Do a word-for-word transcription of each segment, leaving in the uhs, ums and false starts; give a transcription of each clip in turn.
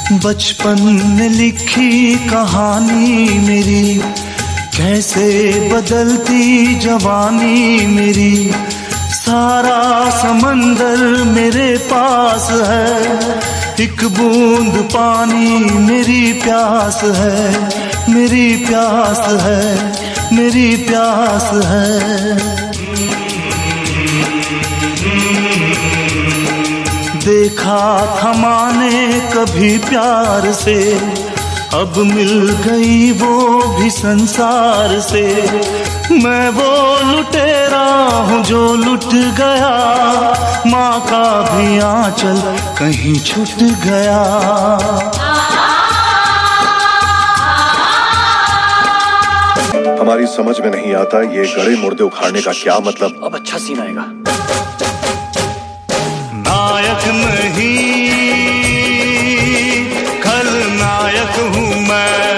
बचपन में लिखी कहानी मेरी, कैसे बदलती जवानी मेरी। सारा समंदर मेरे पास है, एक बूंद पानी मेरी प्यास है, मेरी प्यास है, मेरी प्यास है। देखा था माने कभी प्यार से, अब मिल गई वो भी संसार से। मैं वो लुटेरा हूँ जो लुट गया, माँ का भी आंचल कहीं छूट गया। हमारी समझ में नहीं आता ये गड़े मुर्दे उखाड़ने का क्या मतलब। अब अच्छा सीन आएगा। नायक नहीं खलनायक हूँ मैं,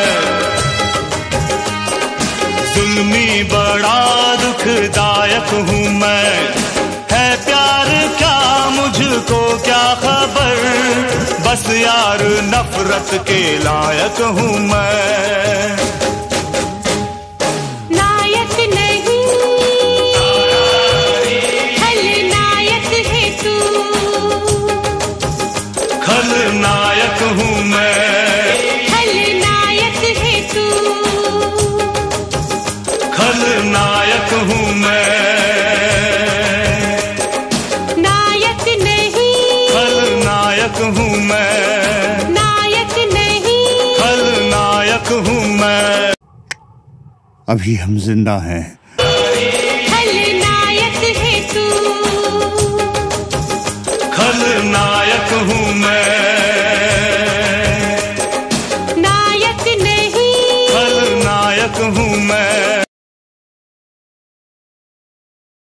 जुल्मी बड़ा दुखदायक हूँ मैं। है प्यार क्या मुझको क्या खबर, बस यार नफरत के लायक हूँ मैं। खलनायक हूँ मैं, खलनायक है तू, खलनायक हूँ मैं। नायक नहीं, खलनायक हूँ मैं, नायक नहीं, खलनायक हूँ मैं। अभी हम जिंदा हैं। खलनायक है तू, खलनायक हूँ